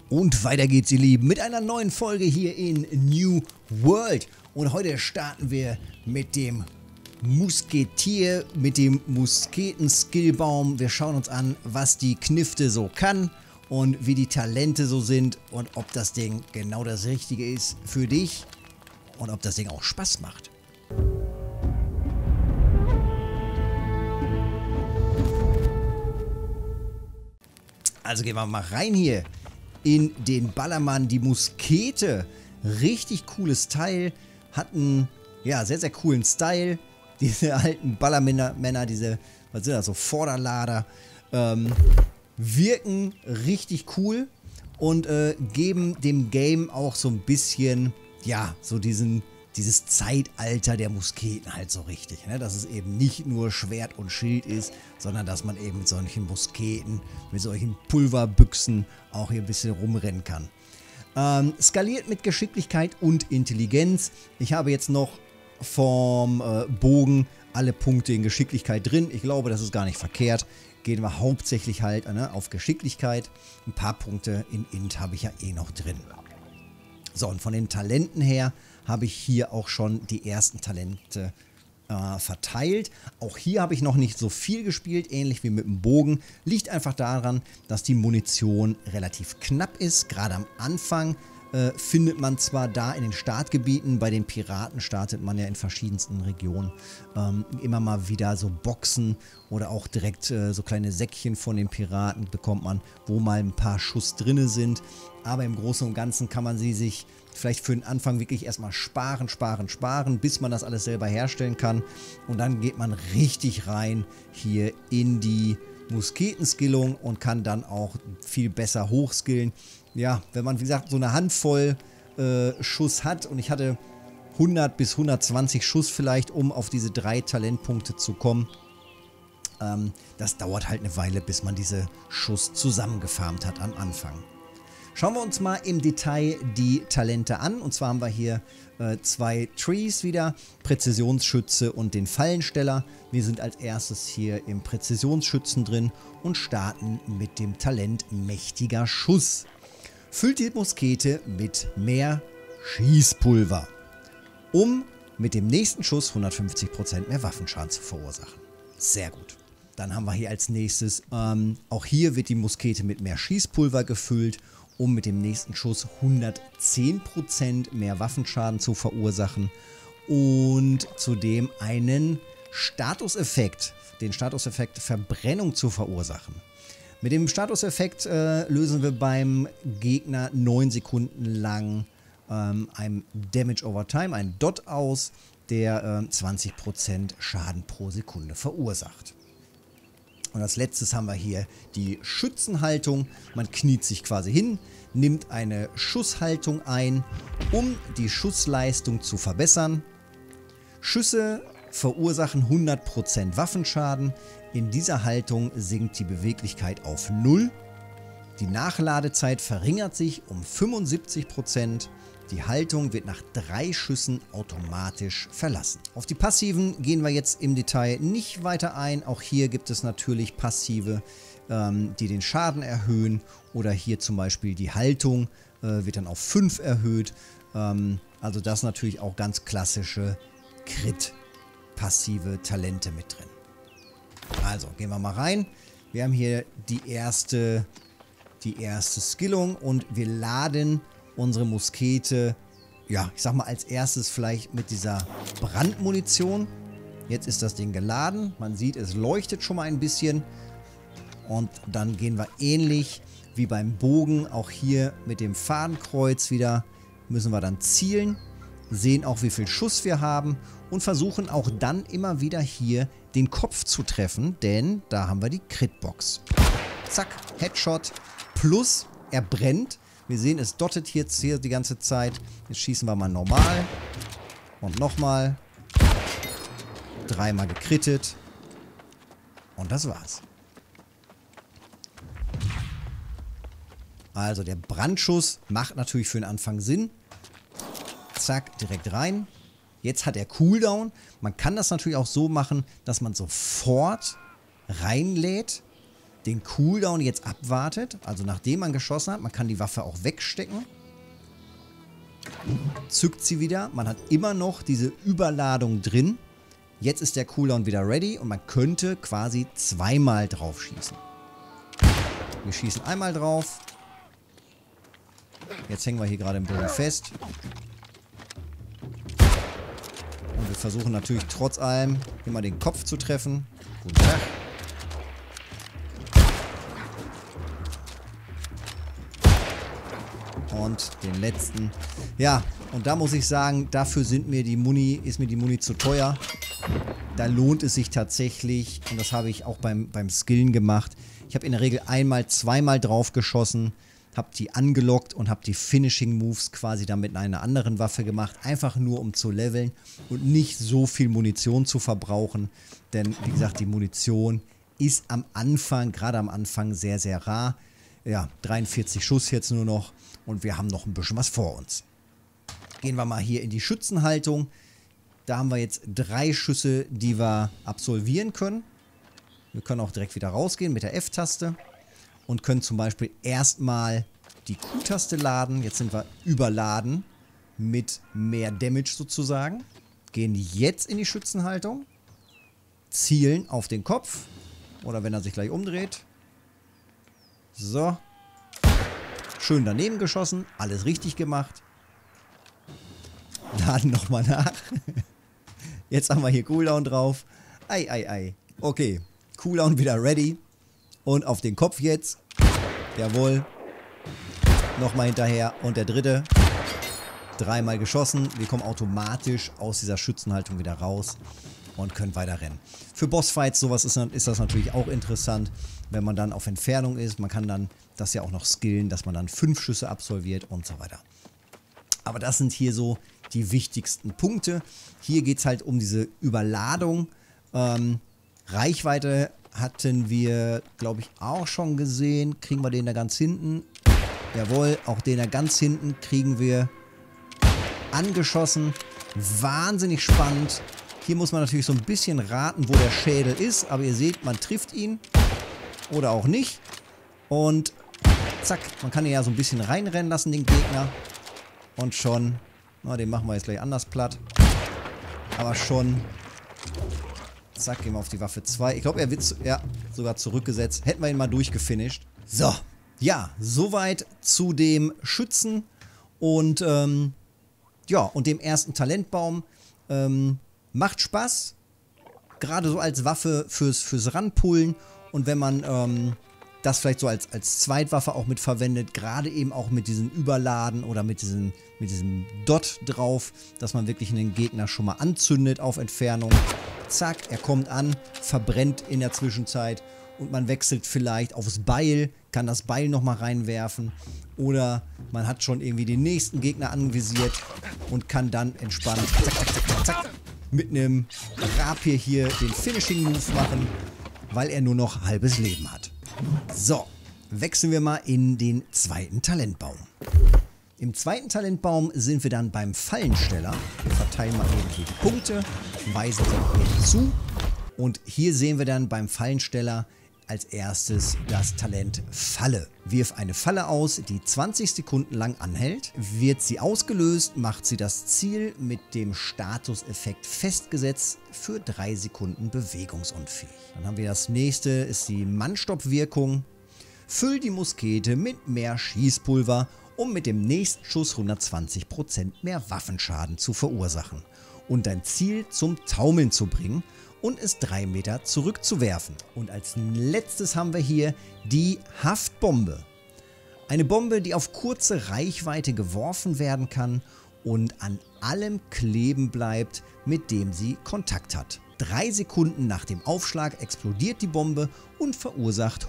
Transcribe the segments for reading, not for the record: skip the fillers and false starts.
Und weiter geht's, ihr Lieben, mit einer neuen Folge hier in New World. Und heute starten wir mit dem Musketier, mit dem Musketen-Skillbaum. Wir schauen uns an, was die Knifte so kann und wie die Talente so sind und ob das Ding genau das Richtige ist für dich und ob das Ding auch Spaß macht. Also gehen wir mal rein hier in den Ballermann. Die Muskete, richtig cooles Teil, hat einen sehr, sehr coolen Style. Diese alten Ballermänner, diese, was sind das, so Vorderlader, wirken richtig cool und geben dem Game auch so ein bisschen, ja, so dieses Zeitalter der Musketen halt so richtig, ne? Dass es eben nicht nur Schwert und Schild ist, sondern dass man eben mit solchen Musketen, mit solchen Pulverbüchsen auch hier ein bisschen rumrennen kann. Skaliert mit Geschicklichkeit und Intelligenz. Ich habe jetzt noch vom Bogen alle Punkte in Geschicklichkeit drin. Ich glaube, das ist gar nicht verkehrt. Gehen wir hauptsächlich halt auf Geschicklichkeit. Ein paar Punkte in Int habe ich ja eh noch drin. So, und von den Talenten her habe ich hier auch schon die ersten Talente verteilt. Auch hier habe ich noch nicht so viel gespielt, ähnlich wie mit dem Bogen. Liegt einfach daran, dass die Munition relativ knapp ist. Gerade am Anfang findet man zwar da in den Startgebieten, bei den Piraten startet man ja in verschiedensten Regionen, immer mal wieder so Boxen oder auch direkt so kleine Säckchen von den Piraten bekommt man, wo mal ein paar Schuss drinne sind. Aber im Großen und Ganzen kann man sie sich vielleicht für den Anfang wirklich erstmal sparen, bis man das alles selber herstellen kann. Und dann geht man richtig rein hier in die Musketenskillung und kann dann auch viel besser hochskillen. Ja, wenn man, wie gesagt, so eine Handvoll Schuss hat und ich hatte 100 bis 120 Schuss vielleicht, um auf diese 3 Talentpunkte zu kommen. Das dauert halt eine Weile, bis man diese Schuss zusammengefarmt hat am Anfang. Schauen wir uns mal im Detail die Talente an. Und zwar haben wir hier 2 Trees wieder, Präzisionsschütze und den Fallensteller. Wir sind als erstes hier im Präzisionsschützen drin und starten mit dem Talent mächtiger Schuss. Füllt die Muskete mit mehr Schießpulver, um mit dem nächsten Schuss 150% mehr Waffenschaden zu verursachen. Sehr gut. Dann haben wir hier als nächstes, auch hier wird die Muskete mit mehr Schießpulver gefüllt, um mit dem nächsten Schuss 110% mehr Waffenschaden zu verursachen und zudem einen Statuseffekt, den Statuseffekt Verbrennung zu verursachen. Mit dem Statuseffekt lösen wir beim Gegner 9 Sekunden lang ein Damage over Time, einen Dot aus, der 20% Schaden pro Sekunde verursacht. Und als letztes haben wir hier die Schützenhaltung. Man kniet sich quasi hin, nimmt eine Schusshaltung ein, um die Schussleistung zu verbessern. Schüsse verursachen 100% Waffenschaden. In dieser Haltung sinkt die Beweglichkeit auf 0. Die Nachladezeit verringert sich um 75%. Die Haltung wird nach 3 Schüssen automatisch verlassen. Auf die passiven gehen wir jetzt im Detail nicht weiter ein. Auch hier gibt es natürlich passive, die den Schaden erhöhen. Oder hier zum Beispiel die Haltung wird dann auf 5 erhöht. Also das natürlich auch ganz klassische Crit-passive Talente mit drin. Also gehen wir mal rein. Wir haben hier die erste Skillung und wir laden unsere Muskete, ja, ich sag mal als erstes vielleicht mit dieser Brandmunition. Jetzt ist das Ding geladen. Man sieht, es leuchtet schon mal ein bisschen. Und dann gehen wir ähnlich wie beim Bogen, auch hier mit dem Fadenkreuz wieder, müssen wir dann zielen, sehen auch, wie viel Schuss wir haben und versuchen auch dann immer wieder hier den Kopf zu treffen, denn da haben wir die Crit-Box. Zack, Headshot plus er brennt. Wir sehen, es dottet jetzt hier die ganze Zeit. Jetzt schießen wir mal normal. Und nochmal. 3-mal gekrittet. Und das war's. Also der Brandschuss macht natürlich für den Anfang Sinn. Zack, direkt rein. Jetzt hat er Cooldown. Man kann das natürlich auch so machen, dass man sofort reinlädt. den Cooldown jetzt abwartet, also nachdem man geschossen hat, man kann die Waffe auch wegstecken, zückt sie wieder, man hat immer noch diese Überladung drin. Jetzt ist der Cooldown wieder ready und man könnte quasi zweimal drauf schießen. Wir schießen einmal drauf. Jetzt hängen wir hier gerade im Boden fest. Und wir versuchen natürlich trotz allem immer den Kopf zu treffen. Guten Tag. Und den letzten. Ja, und da muss ich sagen, dafür ist mir die Muni zu teuer. Da lohnt es sich tatsächlich, und das habe ich auch beim Skillen gemacht. Ich habe in der Regel einmal, zweimal drauf geschossen, habe die angelockt und habe die Finishing Moves quasi dann mit einer anderen Waffe gemacht. Einfach nur, um zu leveln und nicht so viel Munition zu verbrauchen. Denn, wie gesagt, die Munition ist am Anfang, gerade am Anfang, sehr, sehr rar. Ja, 43 Schuss jetzt nur noch und wir haben noch ein bisschen was vor uns. Gehen wir mal hier in die Schützenhaltung. Da haben wir jetzt 3 Schüsse, die wir absolvieren können. Wir können auch direkt wieder rausgehen mit der F-Taste und können zum Beispiel erstmal die Q-Taste laden. Jetzt sind wir überladen mit mehr Damage sozusagen. Gehen jetzt in die Schützenhaltung, zielen auf den Kopf oder wenn er sich gleich umdreht. So. Schön daneben geschossen, alles richtig gemacht. Laden nochmal nach. Jetzt haben wir hier Cooldown drauf. Ei, ei, ei. Okay, Cooldown wieder ready. Und auf den Kopf jetzt. Jawohl. Nochmal hinterher. Und der dritte. 3-mal geschossen. Wir kommen automatisch aus dieser Schützenhaltung wieder raus und können weiter rennen. Für Bossfights, sowas ist das natürlich auch interessant, wenn man dann auf Entfernung ist. Man kann dann das ja auch noch skillen, dass man dann 5 Schüsse absolviert und so weiter. Aber das sind hier so die wichtigsten Punkte. Hier geht es halt um diese Überladung. Reichweite hatten wir, glaube ich, auch schon gesehen. Kriegen wir den da ganz hinten? Jawohl, auch den da ganz hinten kriegen wir angeschossen. Wahnsinnig spannend. Hier muss man natürlich so ein bisschen raten, wo der Schädel ist. Aber ihr seht, man trifft ihn. Oder auch nicht. Und zack, man kann ihn ja so ein bisschen reinrennen lassen, den Gegner. Und schon, na, den machen wir jetzt gleich anders platt. Aber schon, zack, gehen wir auf die Waffe 2. Ich glaube, er wird sogar zurückgesetzt. Hätten wir ihn mal durchgefinisht. So, ja, soweit zu dem Schützen und, ja, und dem ersten Talentbaum. Macht Spaß, gerade so als Waffe fürs Ranpullen. Und wenn man das vielleicht so als Zweitwaffe auch mit verwendet, gerade eben auch mit diesem Überladen oder mit diesem Dot drauf, dass man wirklich einen Gegner schon mal anzündet auf Entfernung. Zack, er kommt an, verbrennt in der Zwischenzeit und man wechselt vielleicht aufs Beil, kann das Beil nochmal reinwerfen oder man hat schon irgendwie den nächsten Gegner anvisiert und kann dann entspannt zack, zack, zack, zack, zack, mit einem Rapier hier den Finishing Move machen, weil er nur noch halbes Leben hat. So, wechseln wir mal in den zweiten Talentbaum. Im zweiten Talentbaum sind wir dann beim Fallensteller. Wir verteilen mal eben hier die Punkte, weisen sie eben zu. Und hier sehen wir dann beim Fallensteller als erstes das Talent Falle. Wirf eine Falle aus, die 20 Sekunden lang anhält. Wird sie ausgelöst, macht sie das Ziel mit dem Statuseffekt festgesetzt für 3 Sekunden bewegungsunfähig. Dann haben wir das nächste, ist die Mannstoppwirkung. Füll die Muskete mit mehr Schießpulver, um mit dem nächsten Schuss 120% mehr Waffenschaden zu verursachen und dein Ziel zum Taumeln zu bringen und es 3 Meter zurückzuwerfen. Und als letztes haben wir hier die Haftbombe. Eine Bombe, die auf kurze Reichweite geworfen werden kann und an allem kleben bleibt, mit dem sie Kontakt hat. 3 Sekunden nach dem Aufschlag explodiert die Bombe und verursacht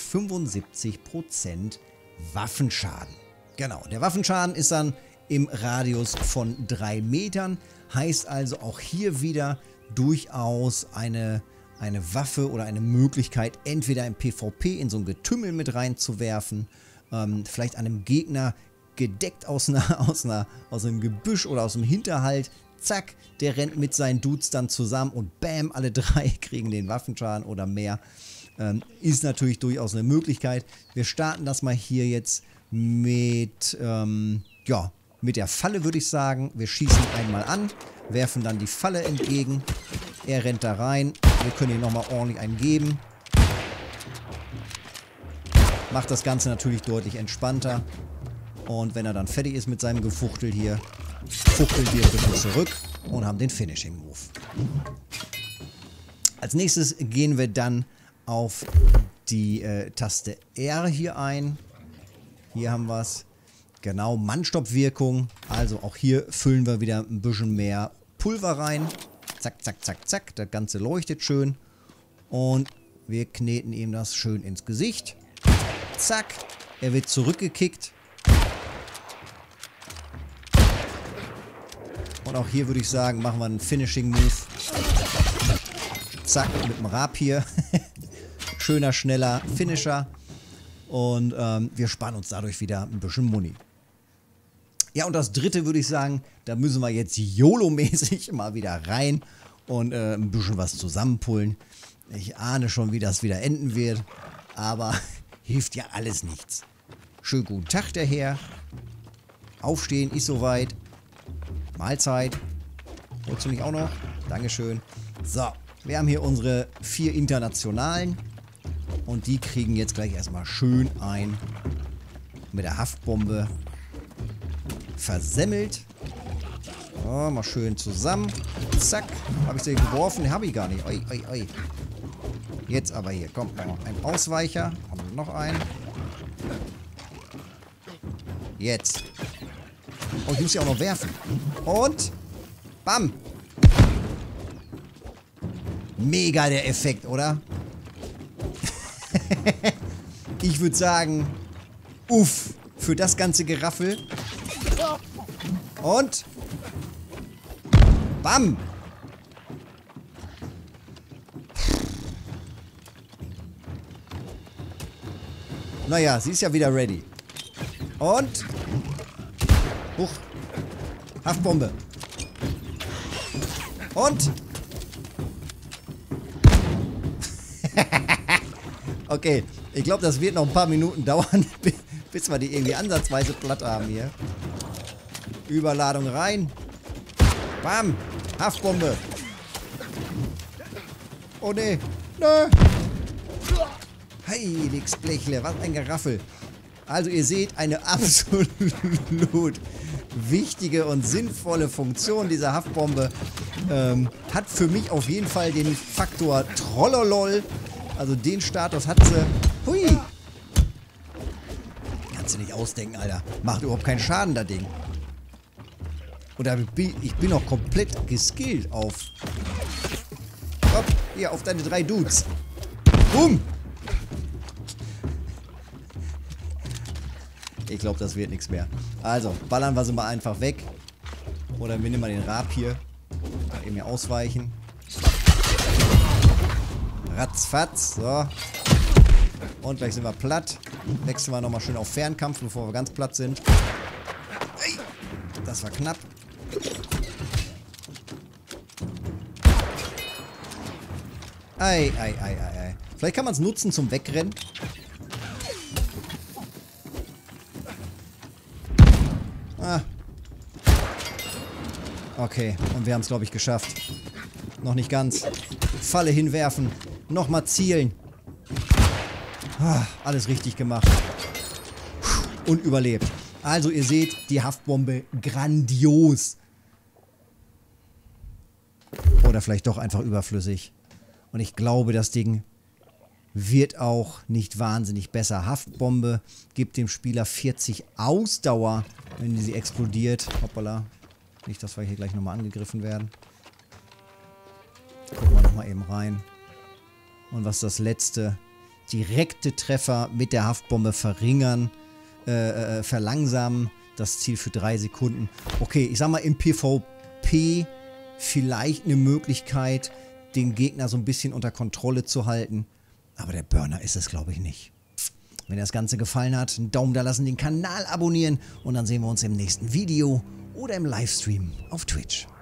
175% Waffenschaden. Genau, der Waffenschaden ist dann im Radius von 3 Metern. Heißt also auch hier wieder durchaus eine Waffe oder eine Möglichkeit, entweder im PvP in so ein Getümmel mit reinzuwerfen, vielleicht einem Gegner gedeckt aus einem Gebüsch oder aus dem Hinterhalt. Zack, der rennt mit seinen Dudes dann zusammen und bam, alle 3 kriegen den Waffenschaden oder mehr. ist natürlich durchaus eine Möglichkeit. Wir starten das mal hier jetzt mit, ja, mit der Falle, würde ich sagen. Wir schießen einmal an, werfen dann die Falle entgegen. Er rennt da rein. Wir können ihm nochmal ordentlich einen geben. Macht das Ganze natürlich deutlich entspannter. Und wenn er dann fertig ist mit seinem Gefuchtel hier, fuchteln wir ein bisschen zurück und haben den Finishing Move. Als nächstes gehen wir dann auf die Taste R hier ein. Hier haben wir es. Genau, Mannstoppwirkung. Also auch hier füllen wir wieder ein bisschen mehr Pulver rein. Zack, zack, zack, zack. Das Ganze leuchtet schön. Und wir kneten ihm das schön ins Gesicht. Zack. Er wird zurückgekickt. Und auch hier würde ich sagen, machen wir einen Finishing Move. Zack, mit dem Rapier. Schöner, schneller Finisher. Und wir sparen uns dadurch wieder ein bisschen Muni. Ja, und das dritte würde ich sagen, da müssen wir jetzt YOLO-mäßig mal wieder rein und ein bisschen was zusammenpullen. Ich ahne schon, wie das wieder enden wird, aber hilft ja alles nichts. Schönen guten Tag, der Herr. Aufstehen ist soweit. Mahlzeit. Holst du mich auch noch? Dankeschön. So, wir haben hier unsere 4 Internationalen. Und die kriegen jetzt gleich erstmal schön ein mit der Haftbombe versemmelt. Oh, mal schön zusammen. Zack. Habe ich sie geworfen? Habe ich gar nicht. Oi, oi, oi. Jetzt aber hier. Kommt noch ein Ausweicher. Und noch ein. Jetzt. Oh, ich muss sie auch noch werfen. Und bam. Mega der Effekt, oder? Ich würde sagen, uff, für das ganze Geraffel. Und bam. Naja, sie ist ja wieder ready. Und huch. Haftbombe. Und okay, ich glaube, das wird noch ein paar Minuten dauern, bis wir die irgendwie ansatzweise platt haben hier. Überladung rein. Bam. Haftbombe. Oh ne. Nö. Heiliges Blechle, was ein Geraffel. Also ihr seht, eine absolut wichtige und sinnvolle Funktion dieser Haftbombe. Hat für mich auf jeden Fall den Faktor Trollolol. Also den Status hat sie. Hui! Kannst du nicht ausdenken, Alter. Macht überhaupt keinen Schaden, das Ding. Und ich bin auch komplett geskillt auf... Hopp, hier, auf deine 3 Dudes. Boom! Ich glaube, das wird nichts mehr. Also, ballern wir sie mal einfach weg. Oder wir nehmen mal den Rapier. Eben hier ausweichen. Ratzfatz. So. Und gleich sind wir platt. Wechseln wir nochmal schön auf Fernkampf, bevor wir ganz platt sind. Das war knapp. Ei, ei, ei, ei, ei. Vielleicht kann man es nutzen zum Wegrennen. Ah. Okay, und wir haben es, glaube ich, geschafft. Noch nicht ganz. Falle hinwerfen. Nochmal zielen. Ah, alles richtig gemacht. Und überlebt. Also ihr seht, die Haftbombe grandios. Oder vielleicht doch einfach überflüssig. Und ich glaube, das Ding wird auch nicht wahnsinnig besser. Haftbombe gibt dem Spieler 40 Ausdauer, wenn sie explodiert. Hoppala. Nicht, dass wir hier gleich nochmal angegriffen werden. Gucken wir nochmal eben rein. Und was das letzte? Direkte Treffer mit der Haftbombe verringern, verlangsamen. Das Ziel für 3 Sekunden. Okay, ich sag mal im PvP vielleicht eine Möglichkeit, den Gegner so ein bisschen unter Kontrolle zu halten. Aber der Burner ist es, glaube ich, nicht. Wenn dir das Ganze gefallen hat, einen Daumen da lassen, den Kanal abonnieren und dann sehen wir uns im nächsten Video oder im Livestream auf Twitch.